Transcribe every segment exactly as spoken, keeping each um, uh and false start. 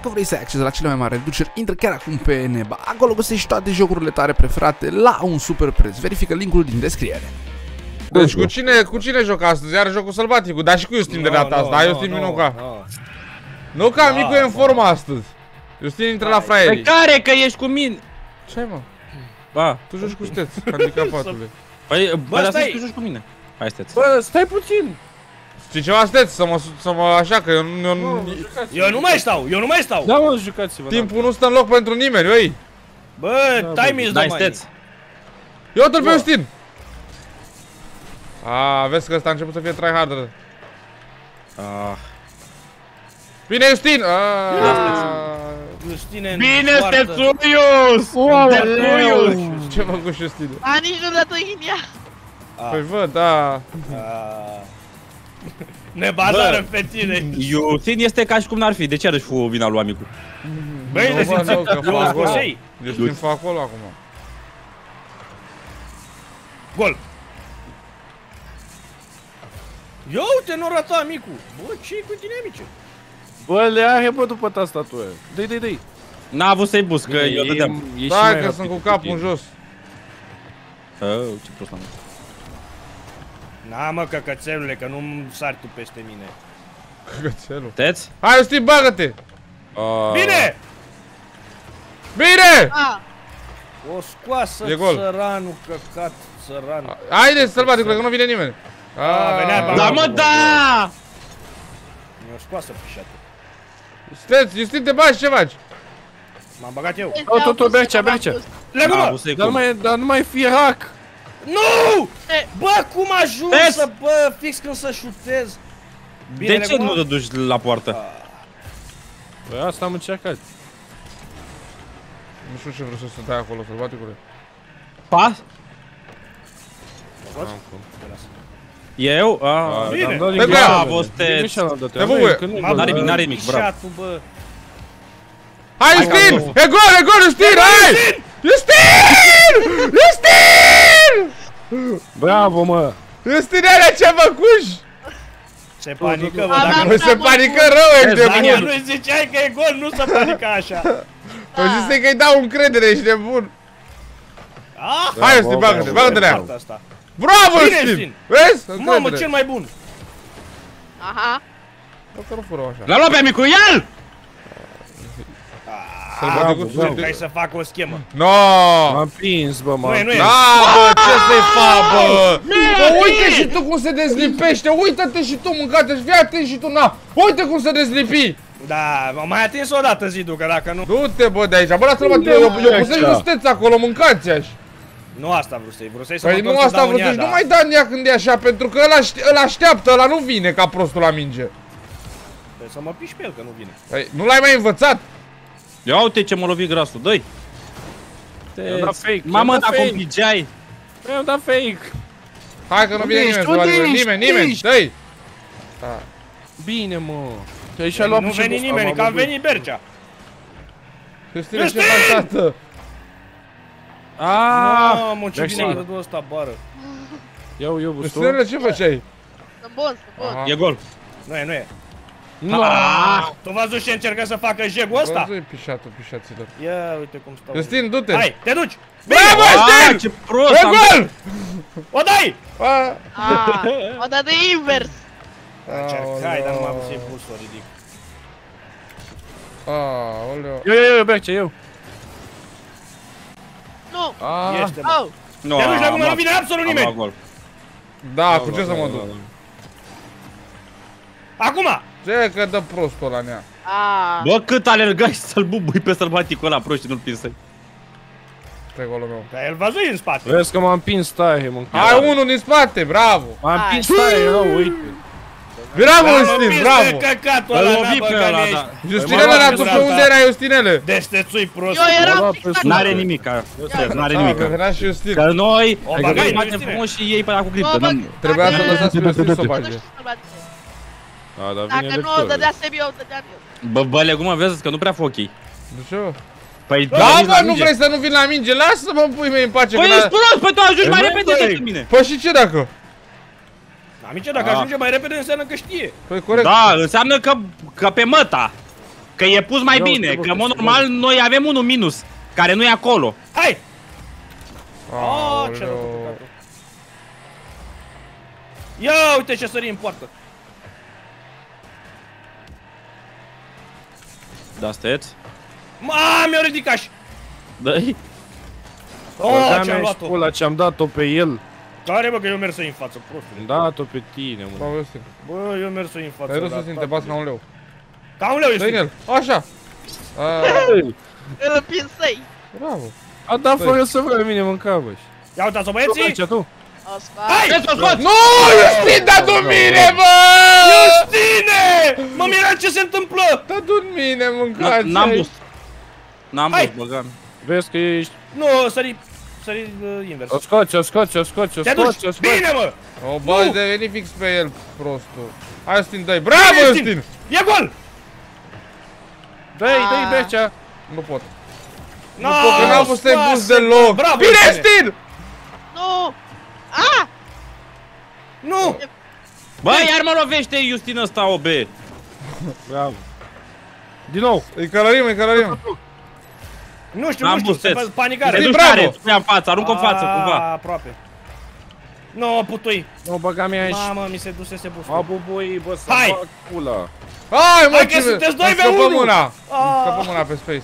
Dacă vrei să ai acces la cele mai mari reduceri, intră chiar acum pe Neba. Acolo găsești toate jocurile tale preferate la un super preț. Verifică linkul din descriere. Deci cu cine, cu cine joc astăzi? Iar jocul sălbaticul, dar și cu Justin de data asta, hai Justin Minuca. Nu ca Micu e în formă astăzi. Justin intră la fraierii. Pe care că ești cu mine? Ce ai, mă? Ba, tu joci cu Steț, handicapatule. Păi, bă, dar să joci cu mine. Hai, Steț. Bă, stai puțin. Știi ceva, Steț? Să mă, să mă așa, că eu nu... Eu, eu nu mai stau, eu nu mai stau. Da, mă, jucați-vă. Timpul nu stă în loc pentru nimeni, oi. Bă, time-is dai, Steț. Eu te-l pe Justin. A, vezi că ăsta a început să fie tryharder. Ah. Bine, Justin! Justine, bine, Stețuius! Stețuius! Ce mă cu Justine? A, nici nu dă-tu în ea. Păi văd, da. Ne bazară pe tine. Justin este ca și cum n-ar fi. De ce arăși fu vina lui amicul? Băi, de simțit, eu scosei. Justin fac acolo acum. Gol! Ia uite, n-o ta, amicu! Bă, ce-i cu tine, amice? Bă, le are, bă, după tastatuă. Dă-i, dă-i, dă-i. N-a avut să-i bus, că eu dădeam. Da, că sunt cu capul în jos. Oh, ce prost am. Na, mă, căcățelule, că nu sari tu peste mine. Căcățelul. Teț? Hai, Justin, bagă-te! Bine! Bine! O scoasă țăranul, căcat, țăranul. Haide, sălbaticule, că nu vine nimeni. Da, mă, da! Mi-o scoasă pișată. Steț, Justin, te bagi, ce faci? M-am bagat eu. Tot, tot, tot, Bercea, Bercea. Legă-mă! Dar nu mai fi hack. Nu! Bă, cum ajung să, bă, fix când să șutez? De ce nu te duci la poartă? Păi asta am încercat. Nu știu ce vreau să stai acolo, sălbaticule. Pas? Eu? Aaa, bine! Bravo, Steț! Te bubuie! N-are nimic, n-are nimic, bravo! Hai, Justin! E gol, e gol, Justin, hai! Justin! Justin! Bravo, mă! Justin are ce făcuși! Se panică, bă, dacă nu se panică rău, ești nebun! Dacă nu-i ziceai că e gol, nu se panica așa! Păi Justin că-i dau încredere, ești nebun! Hai, Justin, bagă-te, bagă-te la ea! Bravo, Justin! Vezi? Mamă, cel mai bun! Aha! Bă, că nu fură așa. L-a luat pe amicul, ia-l! Hai să fac o schemă. Noooo! M-am prins, bă, mă. Nu e, nu e. Da, bă, ce să-i fac, bă? Bă, uite și tu cum se dezlipește, uită-te și tu, mâncate, și fii atent și tu, na! Uite cum se dezlipi! Da, m-am mai atins o dată zidul, că dacă nu... Du-te, bă, de aici, bă, lasă-l, mă, eu pusesc justeț acolo, mâncați-aș! Nu asta vreau să-i, vreau să-i să Păi nu asta vreau să-i, nu mai da în ea când e așa, pentru că ăla așteaptă, ăla nu vine ca prostul la minge. Păi să mă piși pe el, că nu vine. Păi, nu l-ai mai învățat? Ia uite ce mă lovi grasul, dă-i! Mamă, dacă o pigeai! Mi-am dat fake! Hai că nu vine nimeni, sălbaticule, nimeni, nimeni, dă-i! Bine, mă! Nu veni nimeni, că a venit Bercea! Justine, ce faci, tată? Aaaa! Mamă, ce bine a rădul ăsta bară! Iau, eu, bustul. Justine, ce făceai? Sunt bun, sunt bun. E gol! Nu e, nu e. Nu! Tu văzut ce încercă să facă jegul ăsta? Văzui pișatul, pișaților. Ia uite cum stau. Justin, du-te! Hai, te duci! Bravo, Justin! Ce prost! E gol! O dai! O dă de invers! Hai, dar nu m-am avut să-i pus să o ridic. Aoleu. Eu, eu, eu, Bercea, eu. Nu! Ește, Oh! Te duci la cum nu vine absolut nimeni! Da, cu ce să mă duc? Acum! Ce că dă prostul ăla nea? Bă, cât alergai să-l bubui pe sălbaticul ăla prost și nu-l pinsai. Pe golul meu. Dar el văzui în spate. Vezi că m-am împins tare, mă. Hai unul din spate, bravo! M-am împins tare, rău, uite. Bravo, Justin, bravo! Căcatul ăla, lovi pe ăla, da. Justinele, la tu pe unde era, Justinele? Deștețui prost. Eu eram fix. N-are nimica, n-are nimica. Că era și Justin. Că noi, O adică bagai, noi batem Justine. frumos și ei pe ăla cu criptă. Trebuia să lăsați pe Justin să o bage. A, dar vine Dacă nu o dădea Sebi, eu o dădeam eu. Bă, bă, legumă, vezi că nu prea fă ok. De ce? Păi, da, bă, nu vrei să nu vin la minge, lasă-mă, pui mei în pace. Păi ești prost, păi tu ajungi mai repede decât mine. Păi și ce dacă? Amice, dacă ajunge mai repede înseamnă că știe. Păi corect. Da, înseamnă că, că pe măta. Că e pus mai bine, că în mod normal noi avem unul minus, care nu e acolo. Hai! Aoleu. Oh, ce rău cu păcatul. Ia uite ce sări în poartă. Da, steți. Ma, mi-o ridicat și. Dă-i. Oh, ce-am luat-o. Pula, ce-am dat-o pe el. Care bă, că eu merg să-i în față, prostul. Am dat-o pe tine, mă. Bravo, Justin. Bă, eu merg să-i în față. Ai râs, da, Justin, te da. bați ca un leu. Ca un leu Dă-i în este. el. Așa. A, Îl împinsei. bravo. A dat fără să vreau mine mânca, bă. Ia uitați-o, băieții! Ce tu? O scoat. Hai! Să o scoți! Nu, Justin, da tu mine, bă! Justine! Mă miram ce se întâmplă! Da tu mine, mâncați. N-am boost. N-am Hai. boost, băgam. Vezi că ești... Nu, sări... Sări uh, invers. O scoți, o scoți, o scoți, o Te duci! scoți, o scoți. Bine, mă! O, bă, ai devenit fix pe el, prostul. Hai, Justin, dă-i. Bravo, Bine, Justin! E gol! Dă-i, dă-i, Bercea. Nu pot. Nu pot, că n-am fost în bus deloc. Bravo, Bine, Justine! Justin! Nu! Ah! Nu! Bă, iar mă lovește Justin ăsta, O B. Bravo. Din nou. Îi călărim, îi călărim. Nu știu, N-am nu știu, se busteț. panicare. Te duci bravo. tare, spunea în față, aruncă în față, Ah, cumva. aproape. Nu, putui. Nu, băga mea aici. Mamă, mi se dusese bustul. Abu, băi, bă, să Hai. fac pula. Hai, mă, Hai că ce... sunteți doi îmi pe scăpăm unu. una. Îmi Ah. scăpăm una pe space.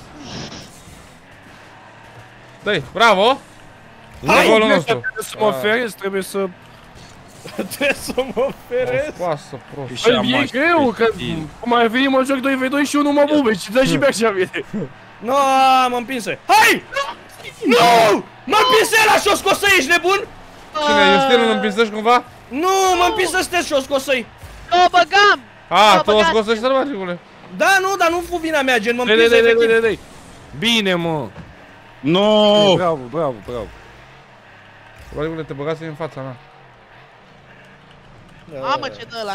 Dă-i, bravo. Hai, Golul Bercea, nostru. trebuie să mă oferezi, trebuie să... Trebuie să mă O oferez. scoasă, prost. Păi, e greu, că cum ai venit, mă joc doi v doi și unul mă bube și dă și Bercea mie. Nu, mă împinse. Hai! Nu! Mă împinse ăla și o scosă, ești nebun? Cine, Justin, îl împinsăși cumva? Nu, mă împinse stes și o scosă. Nu o băgam! A, Mă, tu o băgați. scosești sărbaticule. Da, nu, dar nu fu vina mea, gen, mă Dă-i, dă-i, împinse dă-i, dă-i, efectiv. dă-i. Bine, mă. No! Bravo, bravo, bravo. Sărbaticule, te băgați în fața mea. Mamă, ce dă ăla.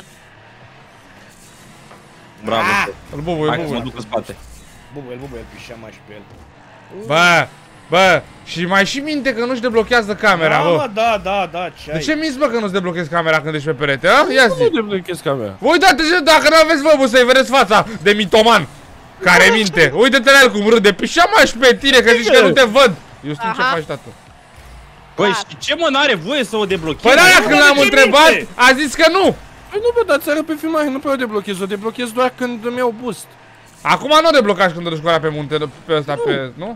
Bravo. Îl bubu, îl Hai că mă bubu. duc în spate. Bubuel, bubuel, pișea mai și pe el. Bă, bă, și mai și minte că nu-și deblochează camera, Da, bă. mă, da, da, da, ce De ai? ce minți, bă, că nu-ți deblochezi camera când ești pe perete, a? Ia Nu zi. deblochez camera. Uitați-te, dacă nu aveți vă, să-i vedeți fața de mitoman care minte. Uite-te la el cum râde, pișea mai și pe tine, că zici că nu te văd. Justin, ce Aha. faci, tată? Păi, și ce mă, n-are voie să o deblochez? Păi da, când l-am ce întrebat, minte? a zis că nu. Păi nu, bă, dar ți-arăt pe filmare, nu prea o deblochez, o deblochez doar când îmi iau boost. Acum nu o deblocași când te duci cu ăla pe munte, pe ăsta, pe, nu?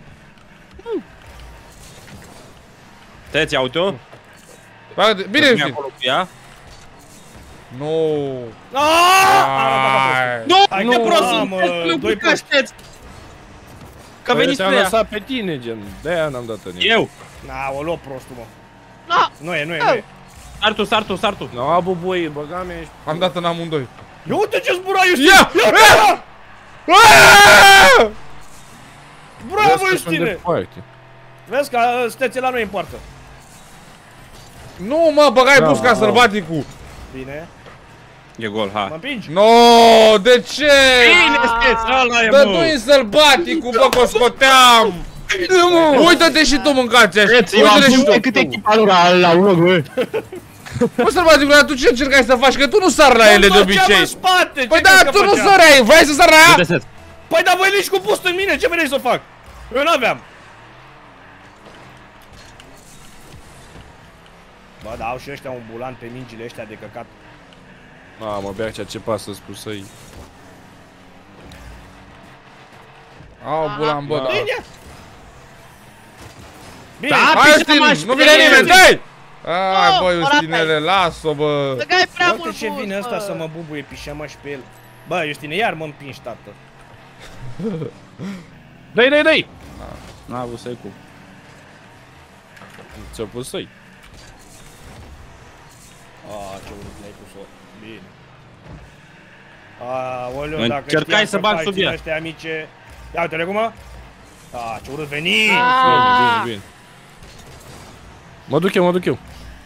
Te-ți, ia uite-o. Bă, Bine, Vine Justin. acolo cu ea. Nu. Aaaa! Hai. Nu! Hai Nu, că prost, Nu, mă, doi proști. cașteți! Că Păi veniți te-am pe ea. lăsat pe tine, gen, de-aia n-am dat în el. Eu! Na, o luă prostul, mă. Nu! Nu e, nu e, nu e. Sar tu, sar tu, sar tu. No, abu, băi, băga mea ești... Am dat în amândoi. Ia uite ce zbura, Justin! Ia! Ia! Ia! Aaaa! Bravo, Vezi că sunt Justine! departe. Vezi că uh, stețela nu e în poartă. Nu, mă, băgai Da, busca da. sălbaticul. Bine. E gol, Mă ha. împingi? No, de ce? Bine, steți, ăla e, Dă-tu-i mă! sălbaticul, bă, că o scoteam! Uită-te și tu, mâncați așa! Eu am Uite-te și văzut tu! câte echipa la urmă, bă! Bă, sălbaticul, dar tu ce încercai să faci? Că tu nu sar la ele de Mă obicei! făceam în spate! ce Păi crezi da, că tu nu făceam? săreai! Vrei să sar la ea? Uite, steți. Păi da, voi nici cu boost în mine, ce vrei să fac? Eu n-aveam. Bă, da, au și ăștia un bulan pe mingile ăștia de căcat. Mamă, Bercea, ce pasă spus să-i... Au, bulan, bă, da. Bine! Bine! Da, Hai, pișa Justin, maș, nu vine bine, nimeni, Justin. dai! Ai, Oh, bă, ăla Justinele, las-o, bă! Băgai prea Uite mult ce bus, vine ăsta bă. să mă bubuie pișama și pe el. Bă, Justine, iar mă împingi, tată. Dai, dai, dai! N-a avut să-i cum. Ți-o pus să-i. A, ce urât le-ai pus-o. Bine. Aoleu, dacă Încercai știam să că bag faci sub din ea. ăștia amice. Ia uite-le cum, mă. A, ce urât veni. Bine, Ah. bine, bine. Mă duc eu, mă duc eu.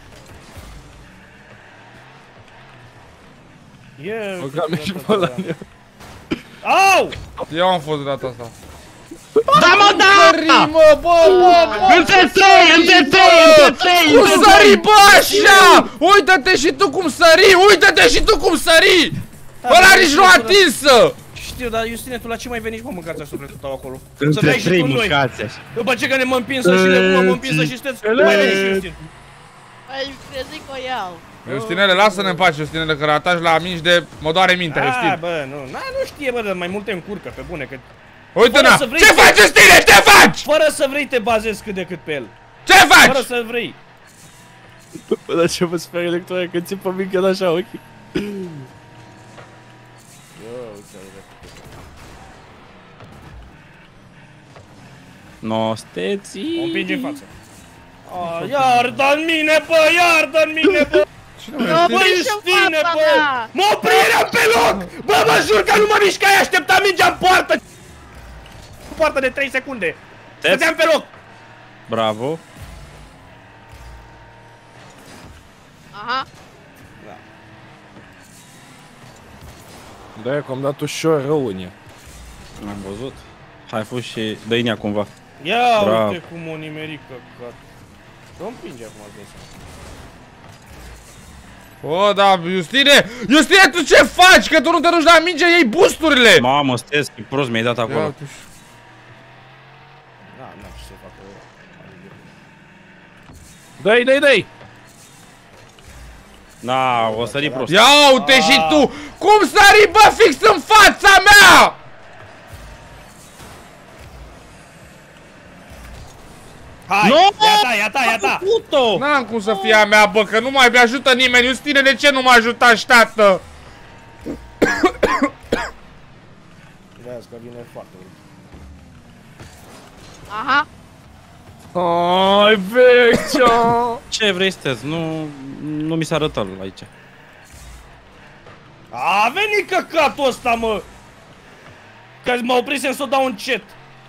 E, Băga mea și pe ăla. Au! Eu am fost de data asta. Da, mă, da! Sări, mă, bă, bă, bă! Între trei, între trei, între trei, Cum între sări, trei! bă, așa? Uită-te și tu cum sări! Uită-te și tu cum sări! Ăla nici nu a atinsă! Justine, dar Justine, tu la ce mai veni și mă mâncați sufletul tău acolo? Să Între vrei și trei tu noi. mâncați așa. După ce că ne mă împinsă și le mă împinsă și știți, nu mai veni și Justine. Ai crezut că o iau. Justinele, lasă-ne în pace, Justinele, că ratași la mingi de... mă doare mintea, Ah, Justin. bă, nu, na, nu știe, bă, dar mai multe încurcă, pe bune, că... Uite, na! să vrei Ce să- faci, Justine? Ce faci? Fără să vrei te bazezi cât de cât pe el. Ce Fără faci? să vrei. Bă, dar ce vă sper electoare că ți-e pe mică așa, ok? No, steții. O împinge în față. Ah, iartă-n mine, bă, iartă-n mine, bă! Nu Bă, oprește Justine, fața bă! mea! Mă oprirea pe loc! Bă, mă jur că nu mă mișcai, așteptam mingea în poartă! În poartă de trei secunde! Stăteam pe loc! Bravo. Aha. Da, că am dat ușor rău în ea. Am văzut. Hai, fu și dă-i cumva. Ia Bravo. uite cum o nimeri căcat. Ce-o împinge acum de asta? O, da, Justine! Justine, tu ce faci? Că tu nu te duci la minge, iei boosturile! Mamă, stes, că prost mi-ai dat Ia acolo. uite și- Da, nu ce să facă. Dai, dai, dai! Da, o sări prost. Ia uite și tu! Cum sari, bă, fix în fața mea? Hai! No! Ia ta, ia ta, ia ta! Puto! N-am cum să fie a mea, bă, că nu mai mi-ajută nimeni. Justine, de ce nu mă ajutași, tată? Vezi că vine foarte urât. Aha. Ai, vecea! Ce vrei, stes? Nu, nu mi s-a arătat aici. A venit căcatul ăsta, mă! Că mă oprisem să o dau un cet.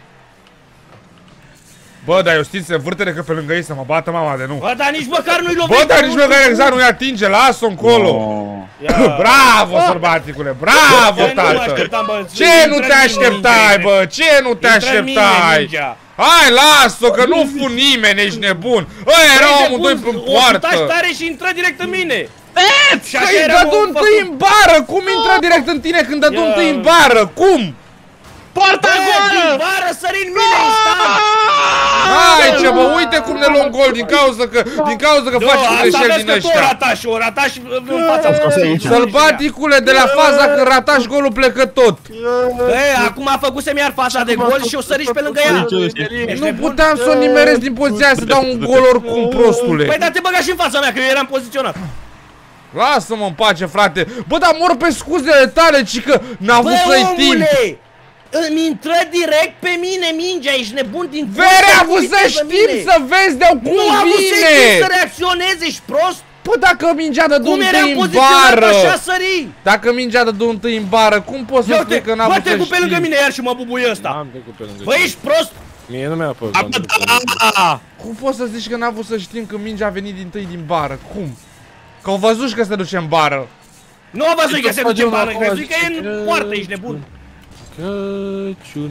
Bă, dar Justin se învârte de că pe lângă ei să mă bată mama de nu. Bă, dar nici măcar nu-i lovește. Bă, dar nici măcar exact nu-i atinge, lasă-o încolo. No. Bravo, sărbaticule, bravo, tată. Ce nu te așteptai, bă? Ce nu te așteptai? Hai, lasă-o, că nu fu nimeni, ești nebun. Ăia erau amândoi în O poartă. putași tare și intră direct în mine. Și așa Păi, era dădu un întâi în bară! Cum intră direct în tine când dădu Ia. întâi în bară? Cum? Poarta goală! Din bară sări în mine instant! Hai ce bă, uite cum ne luăm gol din cauza că din cauza că faci greșeli din Asta vezi că tu o ăștia. ratași, o ratași în fața Sălbaticule, de la faza că ratași golul plecă tot. Băi, acum a făcusem iar fața de gol și o sări și pe lângă ea. Nu puteam să o nimeresc din poziția aia să dau un gol oricum, prostule. Păi, dar te băga și în fața mea, că eu eram poziționat. Lasă-mă în pace, frate. Bă, dar mor pe scuzele tale, ci că n-a avut Bă, să-i timp. omule! Îmi intră direct pe mine mingea, ești nebun din Vere, a avut să știm să vezi de-au cum Nu a avut să vine. să reacționeze, ești prost? Bă, dacă mingea dădu Cum eram întâi în poziționat, bară. așa sări. Dacă mingea dădu întâi în bară, cum poți să Ia spui uite, că n-a bă, avut să trecut pe lângă știi? mine iar și mă bubuie ăsta. Am trecut pe lângă Bă, ești prost? Mie nu mi-a apărut. am trecut pe lângă. Ah! Cum poți să zici că n-a avut să știm că mingea a venit din tâi din bară? Cum? Că au văzut și că se duce în bară. Nu a văzut că se duce în bară, acolo, crezui că e în Crăciun. poartă, ești nebun. Crăciun.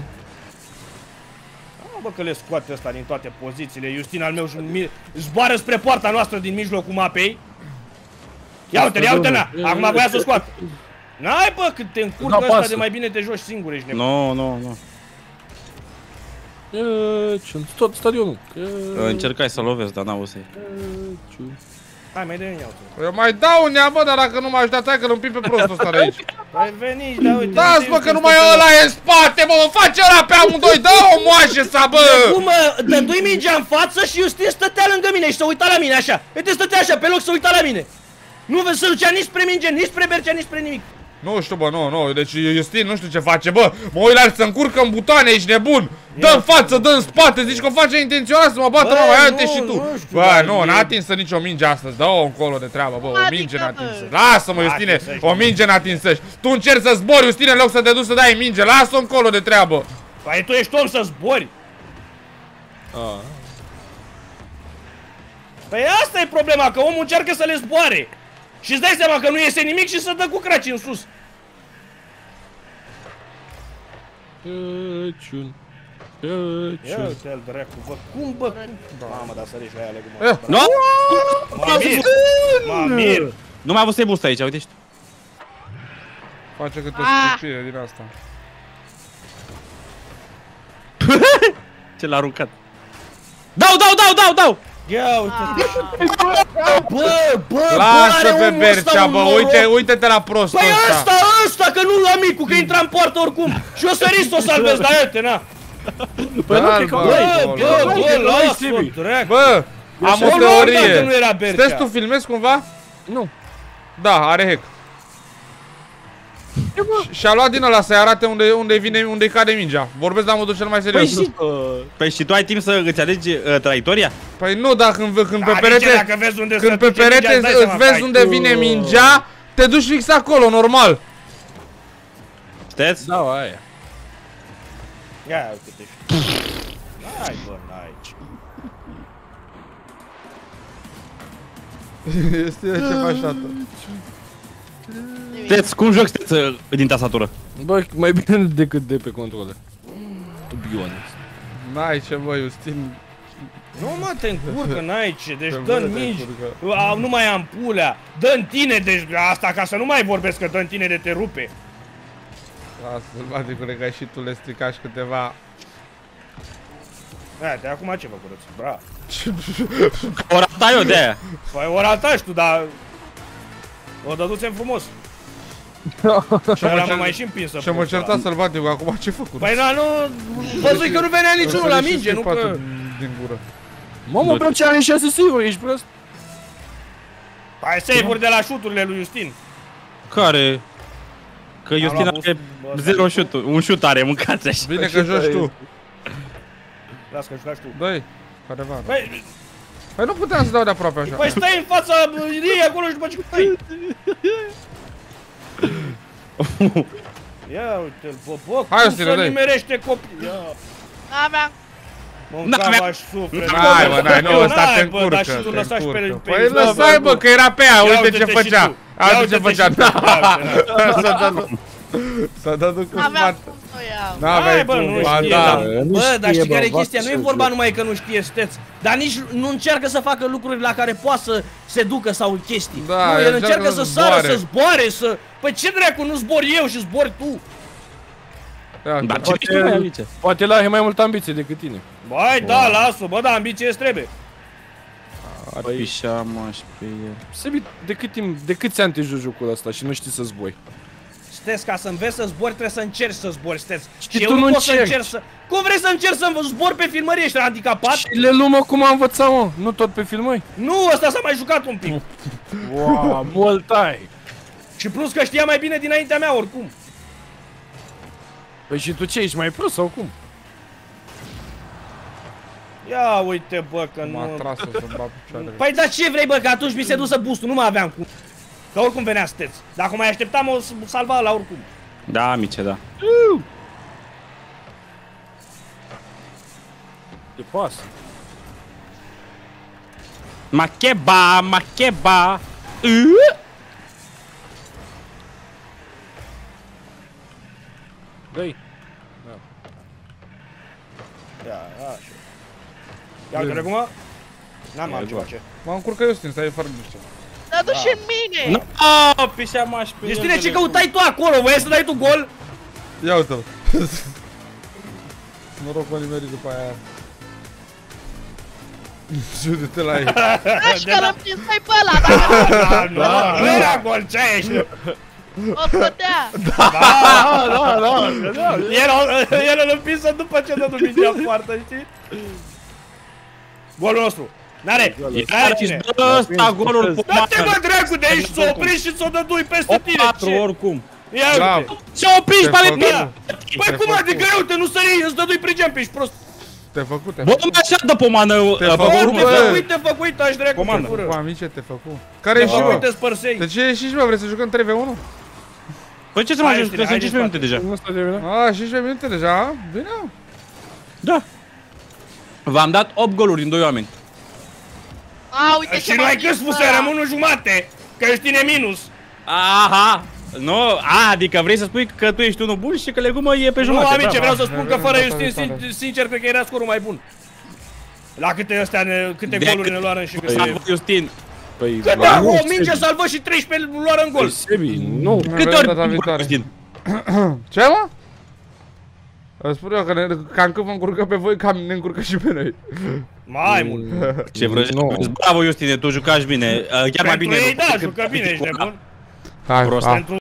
Bă, că le scoate ăsta din toate pozițiile. Justin al meu zboară spre poarta noastră din mijlocul mapei. Ia uite-l, ia uite-l, acum voia să o scoat. N-ai, bă, cât te încurcă ăsta pasă. de mai bine te joci singur, ești nebun. Nu, nu, nu. Crăciun. Tot stadionul. Încercai să lovesc, dar n-au să-i. Crăciun. Hai, mai dă-mi iau. Eu mai dau un ea, bă, dar dacă nu m-a ajutat, hai că îl împing pe prostul ăsta de aici. Păi veniți, da, uite. Dați, bă, că numai ăla e în spate, bă, mă face ăla pe amândoi, dă o moașă sa, bă! Cum, mă, dădui mingea în față și Justin stătea lângă mine și se uita la mine, așa. Uite, stătea așa, pe loc, se uita la mine. Nu vezi să ducea nici spre minge, nici spre Bercea, nici spre nimic. Nu știu, bă, nu, nu, deci Justin nu știu ce face, bă, mă uit la el să încurcă în butoane, ești nebun! Dă în față, dă în spate, zici că o face intenționat să mă bată, Bă, mama, ia nu, uite și tu! nu știu, Bă, dar nu, e- n-a atinsă nicio minge astăzi, dă-o încolo de treabă, bă, o Adică, minge n-a bă. atinsă. Lasă-mă, Justine, Atinsă-și, o bă. minge n-a atinsă-și. Tu încerci să zbori, Justine, în loc să te duci să dai minge, lasă-o încolo de treabă. Păi tu ești om să zbori. Ah. Păi asta e problema, că omul încearcă să le zboare. Și îți dai seama că nu iese nimic și să dă cu craci în sus. Crăciun. Ia Crăciun. uite-l, dracu, bă, cum, bă, cum? Mamă, dar sărești la ea, legumă. Eh. Nu? Mă mir, mă mir. Nu mai avut să-i boost aici, uite și tu. Face câte o Ah. scurcire din asta. Ce l-a aruncat. Dau, dau, dau, dau, dau! Ia uite. Bă, bă, Lasă pe Bercea, bă, uite, uite-te la prostul Păi ăsta. ăsta, ăsta, că nu amicul, că intra în poartă oricum. Și o sărit să o salvez, dar iete, na. Păi nu, cred că... Bă, bă, bă, lasă-o, dracu. Bă, am o Că teorie. nu era Bercea. Stai, tu filmezi cumva? Nu. Da, are hack. Și-a luat din ăla să-i arate unde, unde vine, unde-i cade mingea. Vorbesc la modul cel mai Păi serios. și, păi și tu ai timp să îți alegi uh, traiectoria? Păi nu, dar când, când pe Adică perete, dacă vezi unde când se pe duce perete mingea, îți dai îți seama vezi că unde ai- vine mingea, te duci fix acolo, normal. Știți? Da, aia. Ia uite-te. Hai, bă, n-ai ce. Este ce faci, tată. Știți, cum joc știți uh, din tastatură? Bă, mai bine decât de pe controle. To be honest. N-ai ce, bă, Justin. Nu mă, te încurcă, n-ai ce, deci Te dă-n văd, te mingi, încurcă. A, nu mai am pulea, dă-n tine, deci asta ca să nu mai vorbesc că dă-n tine de te rupe. Lasă, sălbaticule, că ai și tu le stricași câteva. Ia, de acum ce făcurăți, bra. O rata eu de aia. Păi ori altași tu, dar... O dăduțem frumos. Și ăla mă mai și împinsă. Și mă certa sălbaticul, acum ce făcut? Păi na, nu... Văzui că nu venea niciunul la minge, nu că... Din gură. Mamă, bro, ce are șase save-uri, ești prost? Hai save-uri de la shoot-urile lui Justin. Care? Că Justin luat are boost- zero shoot, un shoot are, mâncați așa. Bine că joci tu. Las că jucași tu. Dă-i, careva. Păi, Păi nu puteam să dau de aproape așa. păi stai în fața ei acolo și după ce stai. Ia uite-l, bă, bă, Hai, cum Justine, să dă-i. nimerește copii. Ia, N-aveam. mâncava și suflet. Hai, bă, dai, nu, ăsta te N-ai, bă, dar și încurcă, tu te lăsași pe... încurcă. pe Păi Isla, lăsai, bă, că era pe aia, Ia uite ce uite-te și făcea. tu. Ia Uite ce uite-te făcea. și tu. S-a dat... S-a dat cu N-aveam spate. cum să o iau. N-aveai Hai, bă, cum, nu ba știe, da. dar, Nu bă, dar știe, știi care e bă, chestia? va Nu e să vorba joc. numai că nu știe steț, dar nici nu încearcă să facă lucruri la care poate să se ducă sau chestii. Da, nu, el el încearcă încearcă să să sară, zboare. să zboare, să... Păi ce dracu, nu zbor eu și zbori tu? Ia, Dar ce Poate- ești tu mai aici? Poate el are mai multă ambiție decât tine. Băi, da, las-o, bă, dar ambiție îți trebuie. Ar pișa maș pe el. Sebi, de cât timp, de câți ani te joci jocul ăsta și nu știi să zbori? Steți, ca să înveți să zbori, trebuie să încerci să zbori, steți. Și Și tu eu nu nu pot să încerci. încerc să... Cum vrei să încerci să zbori pe filmărie? Ești handicapat? Și le lumă cum a învățat, mă, nu tot pe filmări? Nu, ăsta s-a mai jucat un pic. Wow, mult ai! Și plus că știa mai bine dinaintea mea, oricum. Păi și tu ce, ești mai prost sau cum? Ia uite, bă, că M-a nu... tras să bat picioarele. Păi dar ce vrei, bă, că atunci mi se dusă boost-ul, nu mai aveam cum. Că oricum venea steț. Dacă mai așteptam, o s- salva la oricum. Da, mice, da. Te pasă. Macheba, macheba. Dă-i. Ia, așa. Ia uite-le acum. N-am altceva ce. M-am încurcat Justin, stai fără niște. Dar du și în mine. Nu, pișa maș pe el. Justine, ce căutai tu acolo? Voiai să dai tu gol? Ia uite-l. Noroc mă nimeri după aia. Uite-te la ei. Așa că l-am prins mai pe ăla, dacă Nu, nu era gol, ce ești? o scotea. Da, da, da. El îl împinsă după ce dă mingea în poartă, știi? Golul nostru. N-are, n-are cine. Dă ăsta golul pe Dă-te mă dracu de aici, s-o oprești și s-o dădui peste tine. patru Ce? oricum. Ia Da. uite. Ce-a oprit pe ale Te-ai mine? făcut. Păi cum adică, ia uite, nu sări, îți dădui pe geam, ești prost. Te-ai făcut, te-ai Bă, făcut. nu așa dă pomană Te pe făcut, Bă, urmă. te bă. făcut, te făcut, aș dracu pe Comandă. Cu fură. amice te făcut. Care Te ești, făcut, bă? te spărsei. De ce ești, bă? Vrei să jucăm trei v unu? Păi ce să Hai, mai joci? Justine, Trebuie să hai, cincisprezece minute deja. Nu stai de mine? A, cincisprezece minute deja? Bine. Da. V-am dat opt goluri din doi oameni. A, uite Și ce noi m-a cât prins spuse, ăla. rămân în jumate. Că ești tine minus. Aha. Nu, a, adică vrei să spui că tu ești unul bun și că legumă e pe Nu, jumătate. amice, vreau să da, spun da, că fără da, Justin, da, da. sin- sincer, cred că era scorul mai bun. La câte astea, ne, câte De goluri cât- ne luarăm și câte... Salvă Justin. Păi, Câte ba, o nu, minge Sebi. salvă și treisprezece luară în gol. Păi, Sebi, nu. Ne Câte vedem ori data bun, viitoare. Justin? Ce, mă? Spun eu că ne, cam cât vă încurcă pe voi, cam ne încurcă și pe noi. Mai mult. Ce vrei? Bravo, Justine, tu jucași bine. Chiar mai bine. Pentru ei, da, jucă bine, ești nebun. Hai, Prost.